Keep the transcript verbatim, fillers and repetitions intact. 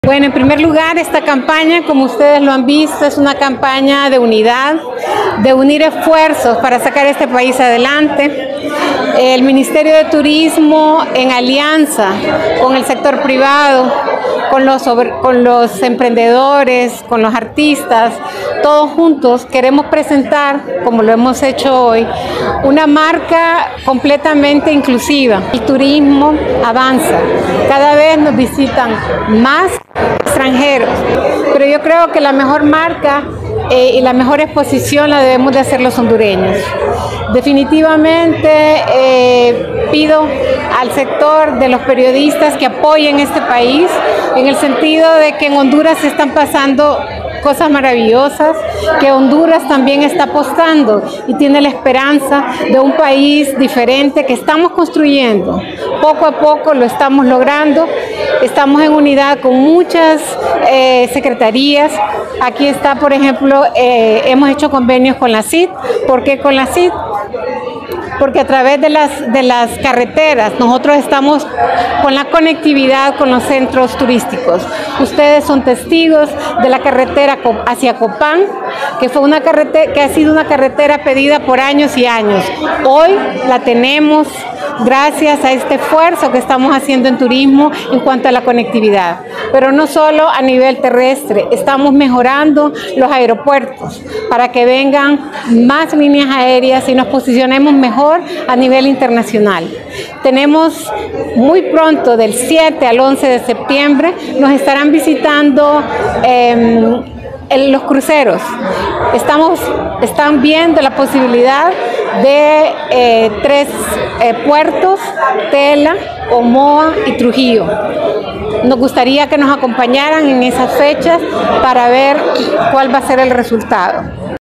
Bueno, en primer lugar, esta campaña, como ustedes lo han visto, es una campaña de unidad, de unir esfuerzos para sacar este país adelante. El Ministerio de Turismo, en alianza con el sector privado, con los, con los emprendedores, con los artistas, todos juntos queremos presentar, como lo hemos hecho hoy, una marca completamente inclusiva. El turismo avanza, cada vez nos visitan más extranjeros, pero yo creo que la mejor marca eh, y la mejor exposición la debemos de hacer los hondureños. Definitivamente eh, pido al sector de los periodistas que apoyen este país, en el sentido de que en Honduras se están pasando cosas maravillosas, que Honduras también está apostando y tiene la esperanza de un país diferente que estamos construyendo. Poco a poco lo estamos logrando, estamos en unidad con muchas eh, secretarías. Aquí está, por ejemplo, eh, hemos hecho convenios con la C I D. ¿Por qué con la C I D? Porque a través de las, de las carreteras nosotros estamos con la conectividad con los centros turísticos. Ustedes son testigos de la carretera hacia Copán, que fue una carretera, que ha sido una carretera pedida por años y años. Hoy la tenemos gracias a este esfuerzo que estamos haciendo en turismo en cuanto a la conectividad. Pero no solo a nivel terrestre, estamos mejorando los aeropuertos para que vengan más líneas aéreas y nos posicionemos mejor a nivel internacional. Tenemos muy pronto, del siete al once de septiembre, nos estarán visitando eh, en los cruceros. Estamos, están viendo la posibilidad de eh, tres eh, puertos, Tela, Omoa y Trujillo. Nos gustaría que nos acompañaran en esas fechas para ver cuál va a ser el resultado.